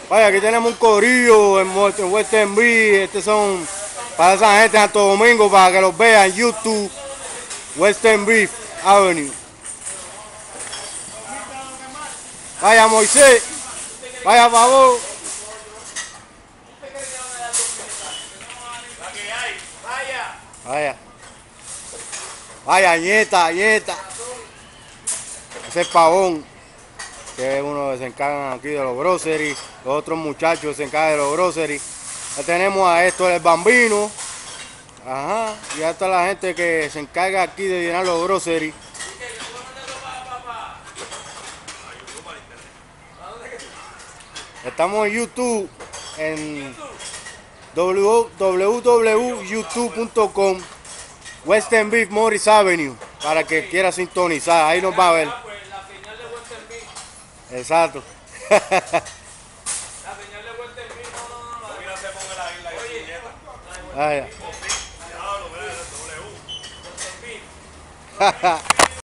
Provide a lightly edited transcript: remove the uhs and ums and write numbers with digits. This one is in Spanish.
Vaya, aquí tenemos un corillo en Western Beach. Estos son para esa gente de Santo Domingo, para que los vean en YouTube. Western Beach Avenue. Vaya, Moisés. Vaya, por favor. Vaya. Vaya, nieta. Ese es Pavón, que es uno que se encargan aquí de los groceries. Los otros muchachos se encargan de los groceries. Ya tenemos a esto el Bambino. Ajá. Y ya está la gente que se encarga aquí de llenar los groceries. Estamos en YouTube, en www.youtube.com, Western Beach Morris Avenue, para que quiera sintonizar. Ahí nos va a ver. La señal de Western Beach. Exacto. La señal de Western Beach, no. Mira, se pone la isla y nieta. Vaya. Diablo, mira, W. Western Beach.